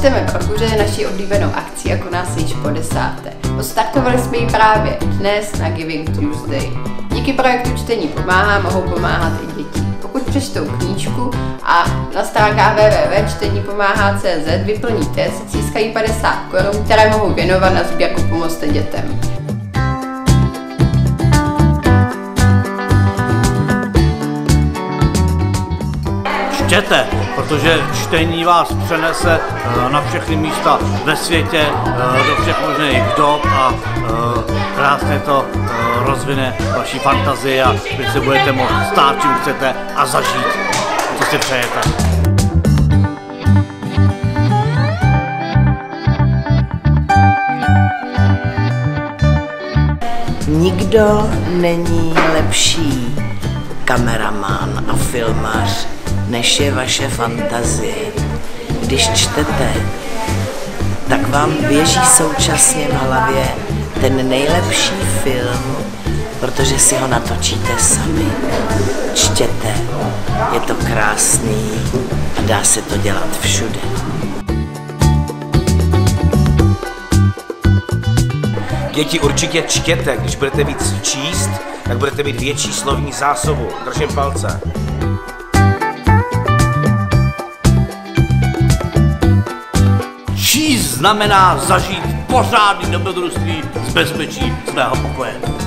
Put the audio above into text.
Čteme brožuře naší oblíbenou akcí a koná se již po 10. Odstartovali jsme ji právě dnes na Giving Tuesday. Díky projektu Čtení pomáhá mohou pomáhat i děti. Pokud přečtou knížku a na stránkách www.čtenipomáhá.cz vyplní test, získají 50 Kč, které mohou věnovat na sbírku Pomozte dětem. Čtěte, protože čtení vás přenese na všechny místa ve světě, do všech možných dob a krásně to rozvine vaši fantazii a vy se budete moct stát, čím chcete a zažít, co si přejete. Nikdo není lepší kameraman a filmař, než je vaše fantazie. Když čtete, tak vám běží současně v hlavě ten nejlepší film, protože si ho natočíte sami. Čtěte, je to krásný a dá se to dělat všude. Děti, určitě čtěte, když budete víc číst, tak budete mít větší slovní zásobu. Držím palce. Číst znamená zažít pořádný dobrodružství z bezpečí svého pokoje.